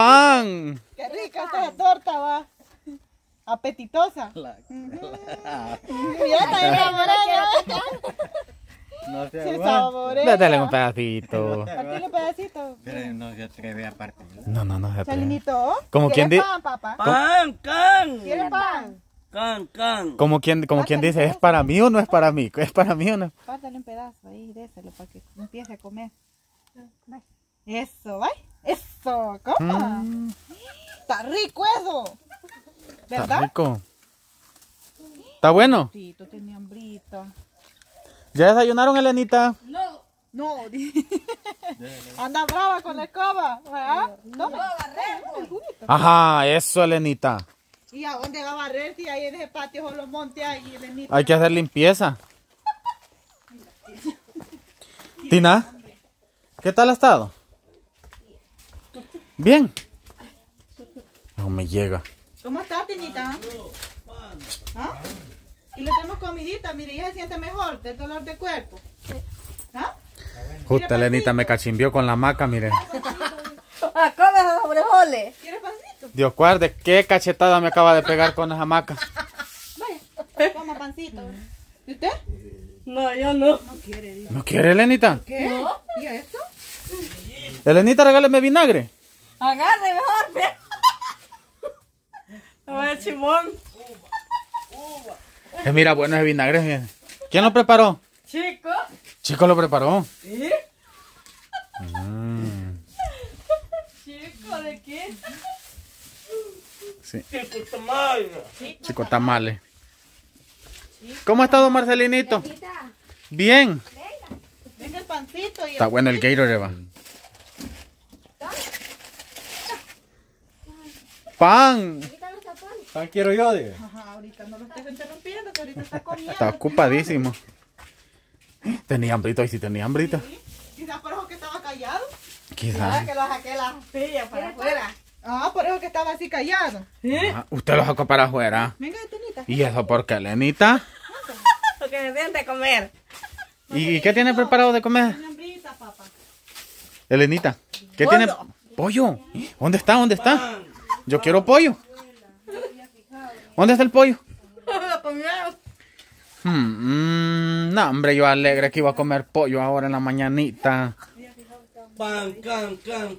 pan. Qué rica esta torta, va. Apetitosa. No se saborea. Dale un pedacito. Partile un pedacito. Pero no se atreve a partir. No se atreve. Chalinito. Como quien ¿Quieres dice. pan, papá? Pan, can. ¿Quieres pan? Can. Como quien dice, ¿es para mí o no es para mí? ¿Es para mí o no? Pártale un pedazo ahí, déselo para que empiece a comer. Eso, ¿va? Eso, coma. Está rico eso. Está ¿Verdad? rico. ¿Está bueno? Sí, tú tenías hambrita. ¿Ya desayunaron, Elenita? No, anda brava con la escoba, ¿verdad? Toma. Ajá, eso, Elenita. ¿Y a dónde va a barrer si ahí en ese patio solo monte ahí, Elenita? Hay que hacer limpieza. Tina, ¿qué tal ha estado? Bien. No me llega. ¿Cómo estás, Tinita? ¿Ah? Y le tenemos comidita, mire, ya se siente mejor del dolor de cuerpo. ¿Ah? Justo Elenita me cachimbió con la maca, mire. Come sobre jole. ¿Quieres pancito? Dios guarde, qué cachetada me acaba de pegar con esa maca. Vaya, coma pancito. ¿Y usted? No, yo no. No quiere, dice. ¿No quiere, Elenita? ¿Qué? ¿Y esto? Elenita, regáleme vinagre. Agarre mejor, ve. A ver, chimón. Mira, bueno ese vinagre. Mire. ¿Quién lo preparó? Chico. Chico lo preparó. ¿Sí? Chico, ¿de qué? Sí. Chico tamal. Chico tamales. ¿Cómo ha estado Marcelinito? Bien. Venga el pancito y Está bueno el Gatorade, va. Pan. Pan quiero yo, diga. Ajá, ahorita no lo estés interrumpiendo, que ahorita está comiendo. Está ocupadísimo. Tenía hambrito, y si tenía hambrito. Quizás por eso que estaba callado. Quizás. Que lo saqué la pilla para afuera. Ah, por eso que estaba así callado. Ajá, usted lo sacó para afuera. Venga, Tinita. ¿Y eso por qué, Elenita? Porque me siente comer. ¿Y qué tiene preparado de comer? Una hambrita, papá. Elenita, ¿qué tiene? Pollo. ¿Dónde está? ¿Dónde está? Yo quiero pollo. ¿Dónde está el pollo? Lo comieron. No, hombre, yo alegre que iba a comer pollo ahora en la mañanita. Pan, can.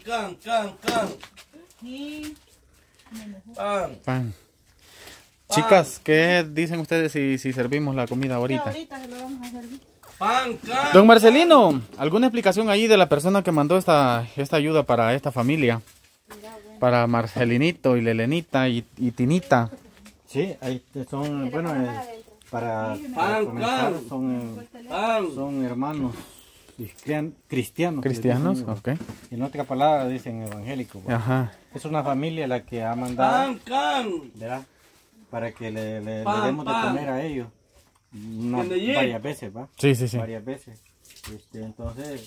Sí. Pan. Pan. Chicas, ¿qué dicen ustedes si servimos la comida ahorita? Ahorita se lo vamos a servir. Pan, can. Don Marcelino, ¿alguna explicación ahí de la persona que mandó esta ayuda para esta familia? Para Marcelinito y Lelenita y Tinita. Sí, ahí son, bueno, para comenzar, son hermanos cristianos. ¿Cristianos? que les Ok. dicen, en otra palabra dicen evangélicos. ¿verdad? Ajá. Es una familia la que ha mandado, Can. ¿verdad? Para que le Pan, demos de pan. comer a ellos. Varias veces, ¿va? Sí. Varias veces. Entonces,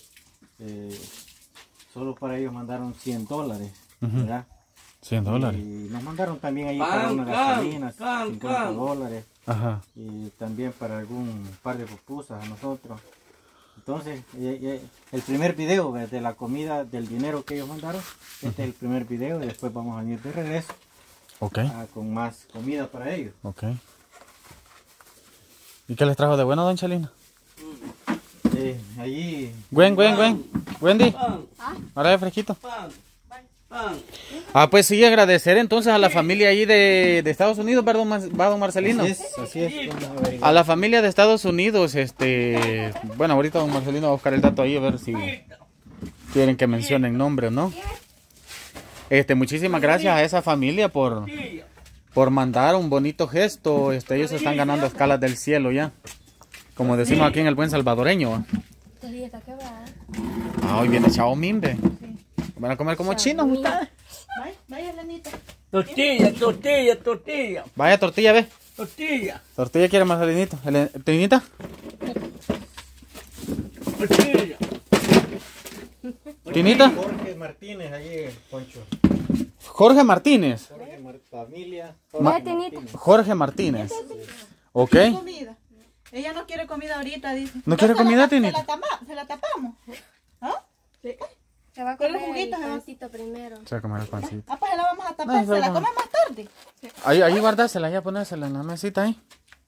solo para ellos mandaron $100, ¿verdad? $100. Y nos mandaron también ahí Pan, para unas can, gasolinas, can, $50. Ajá. Y también para algún par de pupusas a nosotros. Entonces, el primer video de la comida, del dinero que ellos mandaron, este es el primer video y después vamos a venir de regreso Ok. con más comida para ellos. Ok. ¿Y qué les trajo de bueno, don Chalina? Allí, Wendy. Pan. Ahora de fresquito. Pan. Ah, pues sí, agradecer entonces a la familia ahí de Estados Unidos, perdón, va don Marcelino. así es. Vamos a averiguar. A la familia de Estados Unidos, bueno, ahorita don Marcelino va a buscar el dato ahí a ver si quieren que mencionen nombre o no. Muchísimas gracias a esa familia por mandar un bonito gesto. Ellos se están ganando escalas del cielo ya. Como decimos aquí en el buen salvadoreño. ¿Va? Ah, hoy viene Chao Mimbe. Van a comer como chinos ustedes. Vaya, Lenita. Tortilla. Vaya tortilla, ve. Tortilla. Tortilla quiere Marcelinito. ¿Tinita? Tortilla. ¿Tinita? Jorge Martínez, allí, Poncho. Jorge Martínez. Familia. Jorge Martínez. Ok. Comida. Ella no quiere comida ahorita, dice. ¿No quiere comida, Tinita? Tinita? Se la tapamos. ¿Ah? Sí. Se va a Pero comer juguitos, el ¿no? pancito primero. Se va a comer el pancito. Ah, pues la vamos a tapar. No, ¿Se la no. come más tarde? Ahí guardársela, ya ponérsela en la mesita ahí.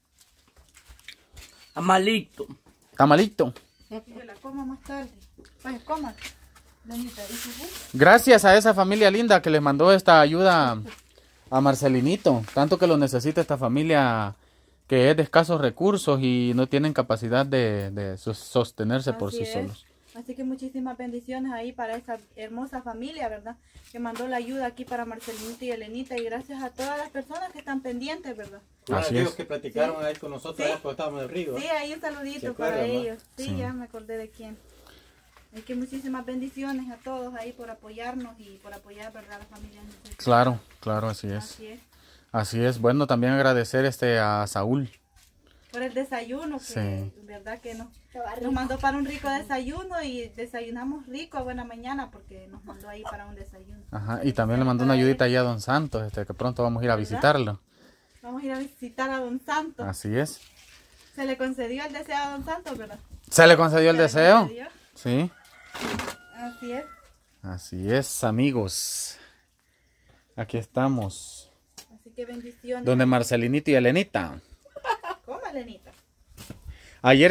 Amalito. Tamalito. Se la coma más tarde. Pues coma. Lenita, ¿y su jugo? Gracias a esa familia linda que les mandó esta ayuda a Marcelinito. Tanto que lo necesita esta familia que es de escasos recursos y no tienen capacidad de sostenerse por Así sí es. solos. Así que muchísimas bendiciones ahí para esa hermosa familia, ¿verdad? Que mandó la ayuda aquí para Marcelinito y Elenita. Y gracias a todas las personas que están pendientes, ¿verdad? Así Aquellos es. que platicaron ahí con nosotros, Sí. allá cuando estábamos en el río. Sí, ahí un ¿Se saludito acuerdan, para no? ellos. Sí, Sí. ya me acordé de quién. Es que muchísimas bendiciones a todos ahí por apoyarnos y por apoyar, ¿verdad? A las familias necesitadas. Claro, claro, así es. Así es. Así es. Bueno, también agradecer a Saúl. Por el desayuno, que Sí. verdad que nos Estaba rico. nos mandó para un rico desayuno y desayunamos rico a buena mañana porque nos mandó ahí para un desayuno. Ajá, y también le mandó una ayudita ahí a Don Santos, que pronto vamos a ir a ¿Verdad? visitarlo. Vamos a ir a visitar a Don Santos. Así es. Se le concedió el deseo a Don Santos, ¿verdad? ¿Se le concedió el Se le deseo? concedió. Sí. Así es. Así es, amigos. Aquí estamos. Así que bendiciones. Donde Marcelinito y Elenita. Coma, Lenita. Ayer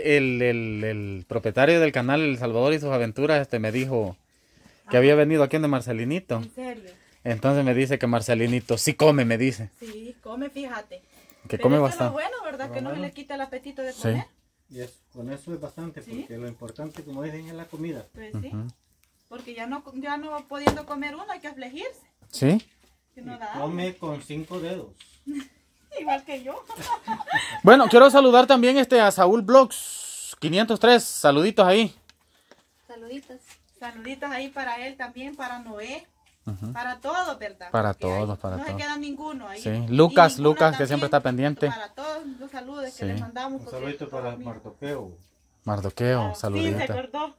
el propietario del canal El Salvador y sus aventuras me dijo que había venido aquí donde Marcelinito. En serio. Entonces me dice que Marcelinito sí come, me dice. Sí, come, fíjate. Que Pero come eso bastante. es lo bueno, ¿verdad? Que no se le quita el apetito de comer. Y con eso es bastante, Sí. porque lo importante, como dicen, es la comida. Pues sí. Porque ya no pudiendo comer uno hay que afligirse. ¿Sí? Que no da. Come con 5 dedos. Igual que yo. Bueno, quiero saludar también a Saúl Blogs 503. Saluditos ahí. Saluditos. Saluditos ahí para él también, para Noé. Ujú. Para todos, ¿verdad? Para Porque ahí todos, para no todos. se queda ninguno ahí. Sí. Y Lucas, ninguna Lucas, que también, siempre está pendiente. Para todos los saludos Sí. que les mandamos. Un porque saludito para todos míos. Mardoqueo. Mardoqueo, Sí, se saludito. acordó.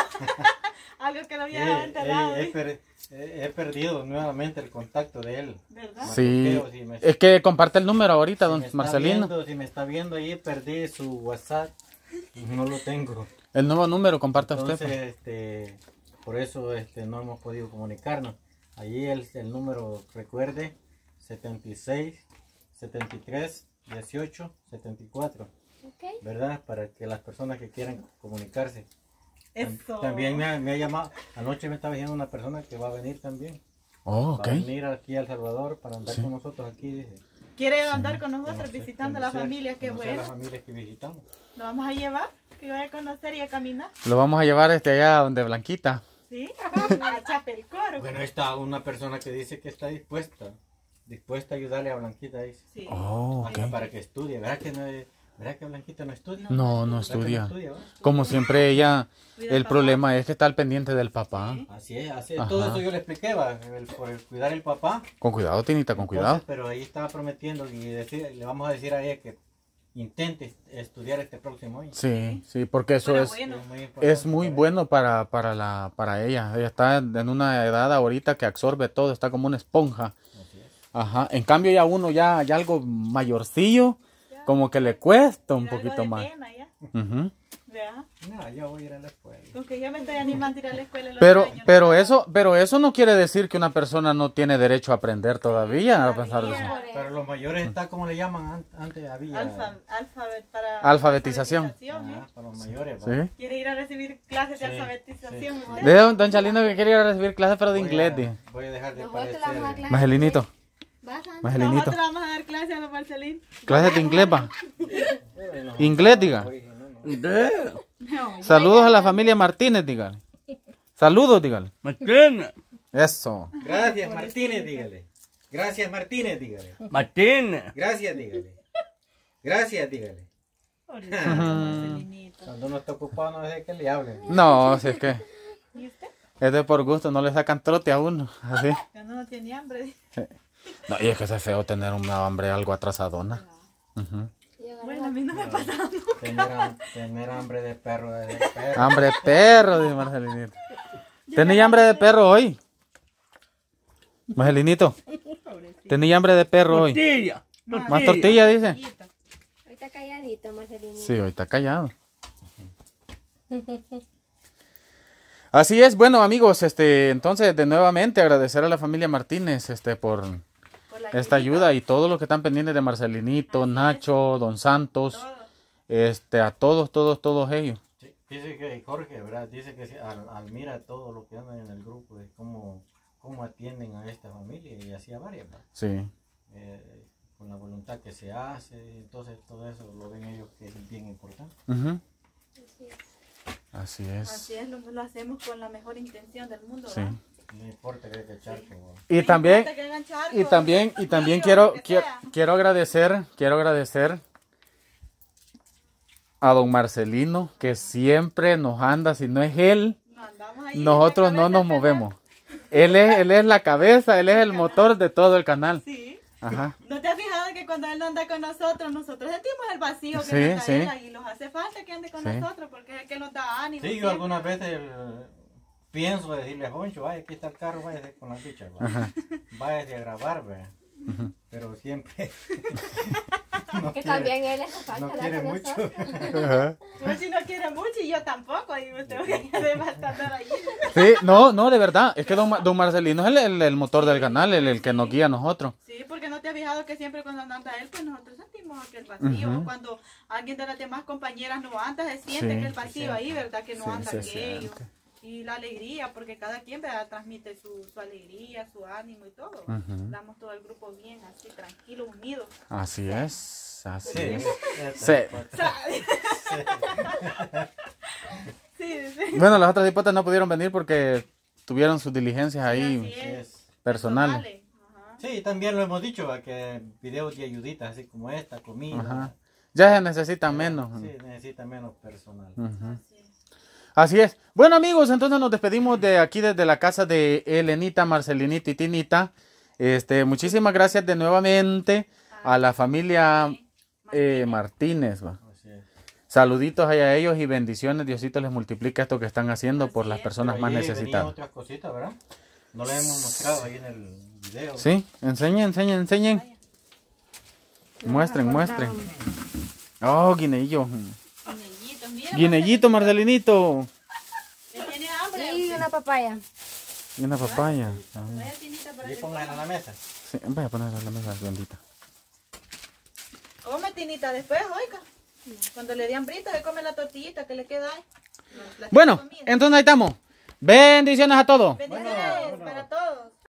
Algo que lo había enterrado. He perdido nuevamente el contacto de él. ¿Verdad? Sí, Mardoqueo, si me- es que comparte el número ahorita, si don me está Marcelino. viendo, si me está viendo ahí, perdí su WhatsApp. No lo tengo. El nuevo número, comparta usted. Entonces, pues. por eso no hemos podido comunicarnos. Allí el número, recuerde, 76, 73, 18, 74, Ok. ¿verdad? Para que las personas que quieran comunicarse. Eso. También me ha llamado, anoche me estaba diciendo una persona que va a venir también. Oh, ok. Va a venir aquí a El Salvador para andar con nosotros aquí. Dice. Quiere andar con nosotros Conocer- visitando a la conocer- familia, qué conocer a bueno. las familias que visitamos. Lo vamos a llevar, que vaya a conocer y a caminar. Lo vamos a llevar allá donde Blanquita. ¿Sí? A Chapelcor. Bueno, ahí está una persona que dice que está dispuesta a ayudarle a Blanquita, dice. Sí. Oh, Hasta ok. para que estudie. ¿Verdad que Blanquita no estudia? No, no ¿Verdad que estudia. ¿va? Como siempre ella, Cuida al el papá. problema es que está al pendiente del papá. Sí. Así es, así es. Ajá. Todo eso yo le expliqué, por el cuidar el papá. Con cuidado, Tinita, con cuidado. Entonces, pero ahí estaba prometiendo y le vamos a decir a ella que intente estudiar este próximo año. Sí, sí, porque eso Pero es, bueno, importante es muy para bueno para ella. Ella está en una edad ahorita que absorbe todo, está como una esponja. ella. Así es. Ajá. En cambio ya uno ya algo mayorcillo, como que le cuesta un mira, algo poquito de más. pena ya. Ujú. ¿Verdad? No, yo voy a ir a la escuela. Porque ya me estoy animando a ir a la escuela el Pero, otro año. pero eso no quiere decir que una persona no tiene derecho a aprender todavía, a pesar de eso. Pero los mayores está como le llaman antes había. Alfabetización. ¿eh? Para los mayores. ¿va? ¿Sí? Quiere ir a recibir clases de Sí, alfabetización. sí. ¿usted? De don Chalino que quiere ir a recibir clases, pero de inglés. Dije. Voy a dejar de Nosotros le vamos a dar parecer. clases. Magelinito, ¿Vas, Ana? Magelinito. Nosotros vamos a dar clases a los Marcelín. Clases de inglés, va. Inglés, diga. De. Saludos a la familia Martínez, dígale. Saludos, dígale. Martín. Eso. Gracias Martínez, dígale. Gracias Martínez, dígale. Martín. Gracias, dígale. Gracias, dígale. Marcelinito. Cuando uno está ocupado no deje que le hablen. No, si es que ¿Y usted? es de por gusto, no le sacan trote a uno. Así. Cuando no tiene hambre. No, y es que es feo tener una hambre algo atrasadona. Ujú. Y agarró Bueno, a mí no me pasa. Tener hambre de perro, de perro. Hambre de perro, dice Marcelinito. ¿Tenía hambre de perro hoy? Marcelinito, ¿tenía hambre de perro hoy? Tortilla. ¿Más tortilla, dice? Ahorita calladito, Marcelino. Sí, hoy está callado. Así es, bueno amigos, entonces de nuevamente agradecer a la familia Martínez por esta ayuda y todos los que están pendientes de Marcelinito, Nacho, Don Santos, a todos ellos. Sí, dice que Jorge, ¿verdad? Dice que al mira todo lo que andan en el grupo, de cómo atienden a esta familia y así a varias, ¿verdad? Sí. Con la voluntad que se hace, entonces todo eso lo ven ellos que es bien importante. Ujú. Así es. Así es, lo hacemos con la mejor intención del mundo, Sí. ¿verdad? No importa que haya charco, ¿verdad? Y No también, importa que hagan charcos, y también ríos, quiero, lo que sea. quiero agradecer a don Marcelino, que siempre nos anda, si no es él, No andamos ahí nosotros en la no nos cabeza, movemos. Él es la cabeza, él es el motor de todo el canal. Sí. Ajá. ¿No te has fijado que cuando él no anda con nosotros sentimos el vacío que Sí, nos da sí. él y nos hace falta que ande con Sí. nosotros porque es el que nos da ánimo. Sí, yo siempre. algunas veces pienso decirle a Joncho, vaya, aquí está el carro, váyase con las bichas, váyase a grabar, ¿verdad? Pero siempre no Que quiere, también él es capaz no de quiere hablar con mucho. nosotros. Ajá. Pues si no quiere mucho y yo tampoco, y me tengo que quedar bastante ahí. Sí, no, de verdad, es que don Marcelino es el motor del canal, el que nos guía a nosotros. Sí, porque no te has fijado que siempre cuando anda él, pues nosotros sentimos aquel vacío. Ujú. Cuando alguien de las demás compañeras no anda, se siente Sí, que el vacío ahí, ¿verdad? Que no Sí, anda se aquello. siente. Y la alegría, porque cada quien ¿verdad? Transmite su alegría, su ánimo y todo. Ujú. Damos todo el grupo bien, así, tranquilo, unidos. Así es, así Sí, es. sí. Sí, sí. Bueno, las otras hipotas no pudieron venir porque tuvieron sus diligencias Así ahí es. personales. Ajá. Sí, también lo hemos dicho, ¿va? Que videos de ayuditas así como esta, comida. Ajá. Ya se necesita menos. Sí, necesita menos personal. Ujú. Así es. Así es. Bueno amigos, entonces nos despedimos de aquí desde la casa de Elenita, Marcelinita y Tinita. Muchísimas gracias de nuevamente a la familia Martínez. ¿Va? Así es. Saluditos ahí a ellos y bendiciones. Diosito les multiplica esto que están haciendo por Así las es. personas Pero más ahí venían necesitadas. otras cositas, ¿verdad? No le hemos mostrado ahí en el video. Sí, enseñen. Muestren. Oh, guineillo. Guinellitos, mira, Guinellito, Marcelinito. ¿él tiene hambre? Y una papaya. Y una papaya. Ah, Vaya, Tinita, para Y que pónganla en la mesa. sí, voy a ponerla en la mesa, bendita. come, Tinita, después, oiga. Cuando le dé hambrita, se come la tortillita que le queda ahí. La Bueno, comida. entonces ahí estamos. Bendiciones a todos. Bendiciones para todos.